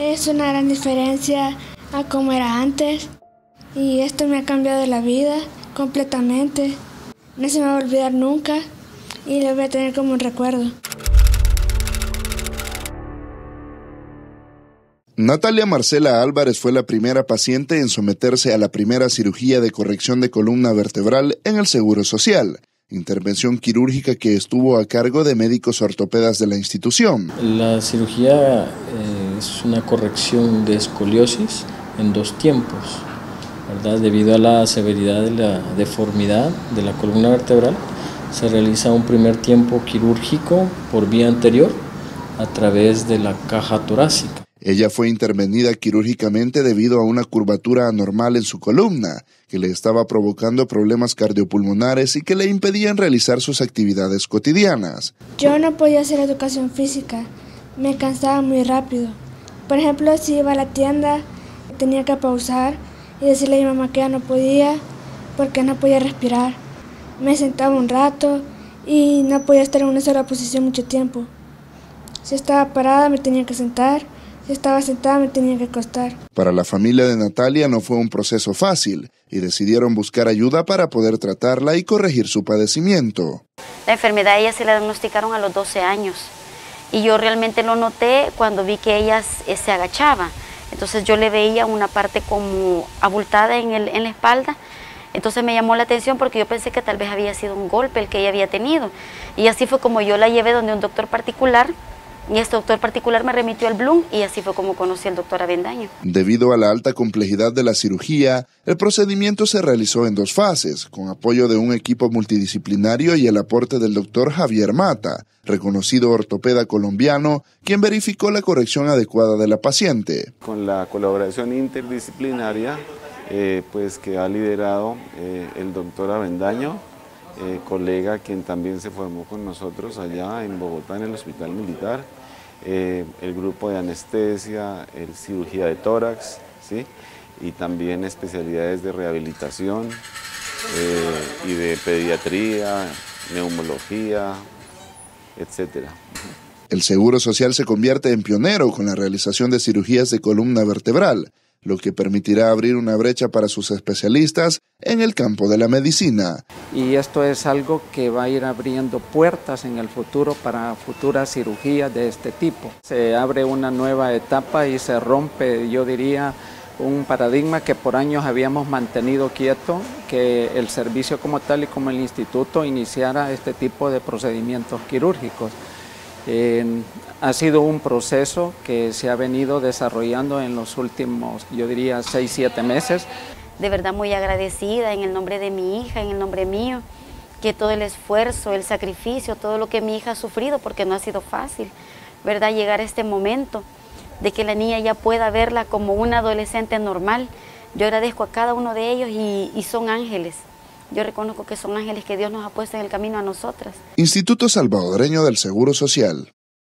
Es una gran diferencia a como era antes y esto me ha cambiado la vida completamente. No se me va a olvidar nunca y lo voy a tener como un recuerdo. Natalia Marcela Álvarez fue la primera paciente en someterse a la primera cirugía de corrección de columna vertebral en el Seguro Social, intervención quirúrgica que estuvo a cargo de médicos ortopedas de la institución. La cirugía es una corrección de escoliosis en 2 tiempos, ¿verdad? Debido a la severidad de la deformidad de la columna vertebral, se realiza un primer tiempo quirúrgico por vía anterior a través de la caja torácica. Ella fue intervenida quirúrgicamente debido a una curvatura anormal en su columna, que le estaba provocando problemas cardiopulmonares y que le impedían realizar sus actividades cotidianas. Yo no podía hacer educación física, me cansaba muy rápido. Por ejemplo, si iba a la tienda, tenía que pausar y decirle a mi mamá que ya no podía, porque no podía respirar. Me sentaba un rato y no podía estar en una sola posición mucho tiempo. Si estaba parada, me tenía que sentar. Si estaba sentada, me tenía que acostar. Para la familia de Natalia no fue un proceso fácil y decidieron buscar ayuda para poder tratarla y corregir su padecimiento. La enfermedad a ella se la diagnosticaron a los 12 años y yo realmente lo noté cuando vi que ella se agachaba. Entonces yo le veía una parte como abultada en la espalda. Entonces me llamó la atención porque yo pensé que tal vez había sido un golpe el que ella había tenido. Y así fue como yo la llevé donde un doctor particular. Y este doctor particular me remitió al Blum y así fue como conocí al doctor Avendaño. Debido a la alta complejidad de la cirugía, el procedimiento se realizó en 2 fases, con apoyo de un equipo multidisciplinario y el aporte del doctor Javier Mata, reconocido ortopeda colombiano, quien verificó la corrección adecuada de la paciente. Con la colaboración interdisciplinaria pues que ha liderado el doctor Avendaño, colega quien también se formó con nosotros allá en Bogotá en el Hospital Militar, el grupo de anestesia, cirugía de tórax, ¿sí? Y también especialidades de rehabilitación y de pediatría, neumología, etc. El Seguro Social se convierte en pionero con la realización de cirugías de columna vertebral, lo que permitirá abrir una brecha para sus especialistas en el campo de la medicina. Y esto es algo que va a ir abriendo puertas en el futuro para futuras cirugías de este tipo. Se abre una nueva etapa y se rompe, yo diría, un paradigma que por años habíamos mantenido quieto, que el servicio como tal y como el instituto iniciara este tipo de procedimientos quirúrgicos. Ha sido un proceso que se ha venido desarrollando en los últimos, yo diría, 6-7 meses. De verdad muy agradecida en el nombre de mi hija, en el nombre mío, que todo el esfuerzo, el sacrificio, todo lo que mi hija ha sufrido, porque no ha sido fácil, ¿verdad? Llegar a este momento de que la niña ya pueda verla como una adolescente normal. Yo agradezco a cada uno de ellos y son ángeles. Yo reconozco que son ángeles que Dios nos ha puesto en el camino a nosotras. Instituto Salvadoreño del Seguro Social.